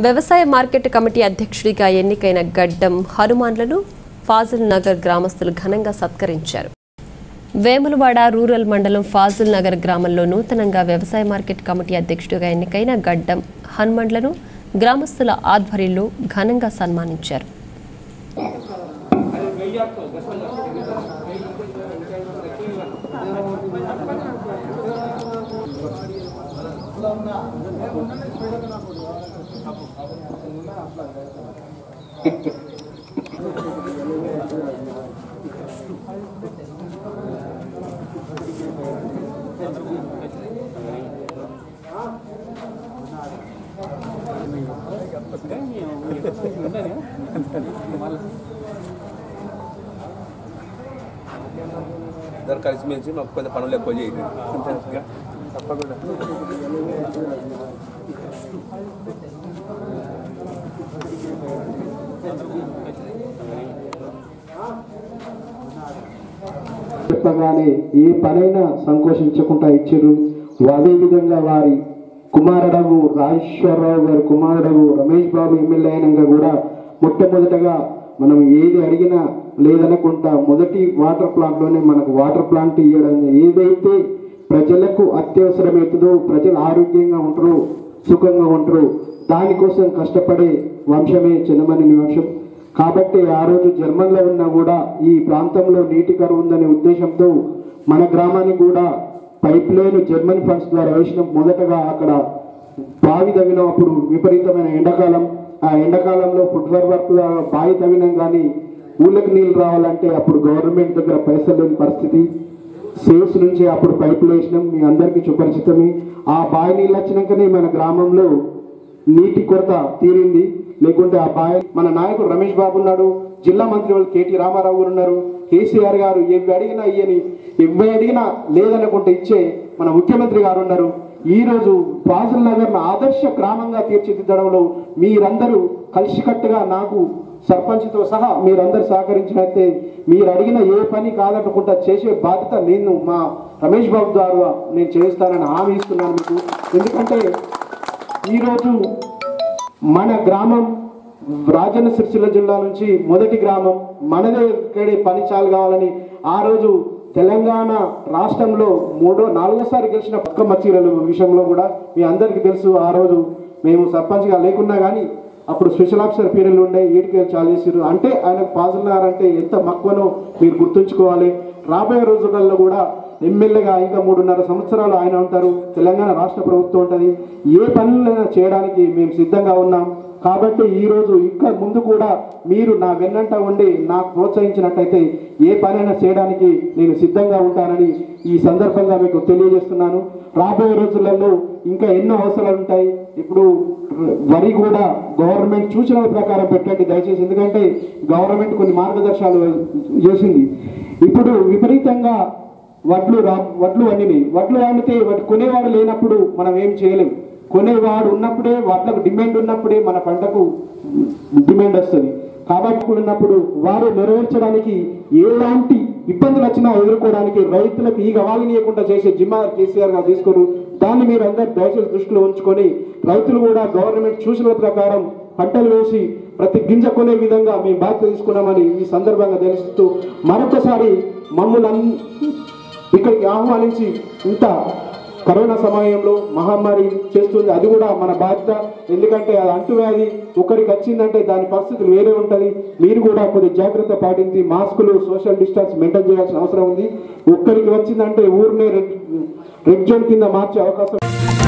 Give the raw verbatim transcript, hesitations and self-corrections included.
వ్యవసాయ market committee అధ్యక్షుడిగా ఎన్నికైన గడ్డం హనుమాన్లను ఫాజిల్ నగర్ గ్రామస్తులు ఘనంగా సత్కరించారు. వేములవాడ రూరల్ మండలం ఫాజిల్ నగర్ గ్రామంలో నూతనంగా వ్యవసాయ మార్కెట్ కమిటీ అధ్యక్షుడిగా ఎన్నికైన గడ్డం హనుమాన్లను గ్రామస్తుల ఆధ్వర్యంలో ఘనంగా సన్మానించారు. ఇద్దరు కలిసిమెలిసి మాకు కొంత పనులు ఎక్కువ చేయండి తప్పకుండా. చెప్పగానే ఏ పనైనా సంకోచించకుండా ఇచ్చారు. అదేవిధంగా వారి కుమారుడు రాజేశ్వరరావు గారి కుమారుడు రమేష్ బాబు ఎమ్మెల్యే అయినాక కూడా మొట్టమొదటగా మనం ఏది అడిగినా లేదనుకుంటా మొదటి వాటర్ ప్లాంట్లోనే మనకు వాటర్ ప్లాంట్ ఇవ్వడం, ఏదైతే ప్రజలకు అత్యవసరమవుతుందో, ప్రజలు ఆరోగ్యంగా ఉంటారు, సుఖంగా ఉంటారు, దానికోసం కష్టపడే వంశమే చిన్నమనేని వంశం. కాబట్టి ఆ రోజు జర్మన్లో ఉన్నా కూడా ఈ ప్రాంతంలో నీటి కరువు ఉందనే ఉద్దేశంతో మన గ్రామానికి కూడా పైప్ లైన్ జర్మన్ ఫండ్స్ ద్వారా వేసినాం. మొదటగా అక్కడ బావి తవ్వినప్పుడు విపరీతమైన ఎండాకాలం, ఆ ఎండాకాలంలో ఫుట్వేర్ వర్క్ బావి తవ్వినాం కానీ ఊళ్ళకి నీళ్ళు రావాలంటే అప్పుడు గవర్నమెంట్ దగ్గర పైసలు లేని పరిస్థితి. సేవ్స్ నుంచి అప్పుడు పైపులు వేసినాం, మీ అందరికీ సుపరిచితమే. ఆ బావి నీళ్ళు వచ్చినాకనే మన గ్రామంలో నీటి కొరత తీరింది. లేకుంటే ఆ బావి మన నాయకుడు రమేష్ బాబు ఉన్నాడు, జిల్లా మంత్రి వాళ్ళు కేటీ రామారావు గారు ఉన్నారు, కేసీఆర్ గారు ఎవి అడిగినా ఇయ్యని, ఎవి అడిగినా లేదనుకుంటే ఇచ్చే మన ముఖ్యమంత్రి గారు ఉన్నారు. ఈరోజు ఫాజిల్ నగర్ను ఆదర్శ గ్రామంగా తీర్చిదిద్దడంలో మీరందరూ కలిసికట్టుగా నాకు సర్పంచ్తో సహా మీరందరూ సహకరించినట్టే మీరు అడిగిన ఏ పని కాదనుకుంటా చేసే బాధ్యత నేను మా రమేష్ బాబు ద్వారా నేను చేస్తానని హామీ ఇస్తున్నాను మీకు. ఎందుకంటే ఈరోజు మన గ్రామం రాజన్న సిరిసిల్ల జిల్లా నుంచి మొదటి గ్రామం, మనదే ఇక్కడే పని చాలు కావాలని ఆ రోజు తెలంగాణ రాష్ట్రంలో మూడో నాలుగోసారి గెలిచిన బతుకమ్మ చీరల విషయంలో కూడా మీ అందరికీ తెలుసు. ఆ రోజు మేము సర్పంచ్గా లేకున్నా కానీ అప్పుడు స్పెషల్ ఆఫీసర్ పీరియడ్లు ఉండే, ఏడుకేళ్ళు చాలు చేసారు. అంటే ఆయనకు పాజున్నారంటే ఎంత మక్కువనో మీరు గుర్తుంచుకోవాలి. రాబోయే రోజులలో కూడా ఎమ్మెల్యేగా ఇంకా మూడున్నర సంవత్సరాలు ఆయన ఉంటారు, తెలంగాణ రాష్ట్ర ప్రభుత్వం ఉంటుంది. ఏ పనులైనా చేయడానికి మేము సిద్ధంగా ఉన్నాం. కాబట్టి ఈరోజు ఇంకా ముందు కూడా మీరు నా వెన్నంట ఉండి నాకు ప్రోత్సహించినట్టయితే ఏ పనైనా చేయడానికి నేను సిద్ధంగా ఉంటానని ఈ సందర్భంగా మీకు తెలియజేస్తున్నాను. రాబోయే రోజులలో ఇంకా ఎన్నో అవసరాలు ఉంటాయి. ఇప్పుడు వరి కూడా గవర్నమెంట్ సూచనల ప్రకారం పెట్టండి దయచేసి, ఎందుకంటే గవర్నమెంట్ కొన్ని మార్గదర్శకాలు చేసింది. ఇప్పుడు విపరీతంగా వడ్లు రా వడ్లు వండినాయి, వడ్లు వండితే వాటి కొనేవాడు లేనప్పుడు మనం ఏం చేయలేము. కొనేవాడు ఉన్నప్పుడే, వాటికి డిమాండ్ ఉన్నప్పుడే మన పంటకు డిమాండ్ వస్తుంది. కాబట్టి ఉన్నప్పుడు వారు నెరవేర్చడానికి ఎలాంటి ఇబ్బందులు వచ్చినా ఎదుర్కోవడానికి రైతులకు ఈ గవాలినీయకుండా చేసే జిమ్మా కేసీఆర్ గారు తీసుకోరు. దాన్ని మీరు అందరు దయచేసి దృష్టిలో ఉంచుకొని రైతులు కూడా గవర్నమెంట్ సూచనల ప్రకారం పంటలు వేసి ప్రతి గింజ కొనే విధంగా మేము బాధ్యత తీసుకున్నామని ఈ సందర్భంగా తెలుస్తూ మరొకసారి మమ్మల్ని ఇక్కడికి ఆహ్వానించి ఇంత కరోనా సమయంలో మహమ్మారి చేస్తుంది, అది కూడా మన బాధ్యత. ఎందుకంటే అది అంటువ్యాధి, ఒకరికి వచ్చిందంటే దాని పరిస్థితులు వేరే ఉంటుంది. మీరు కూడా కొద్ది జాగ్రత్త పాటించి మాస్కులు, సోషల్ డిస్టెన్స్ మెయింటైన్ చేయాల్సిన అవసరం ఉంది. ఒక్కరికి వచ్చిందంటే ఊరినే రెడ్ రెడ్ జోన్ కింద మార్చే అవకాశం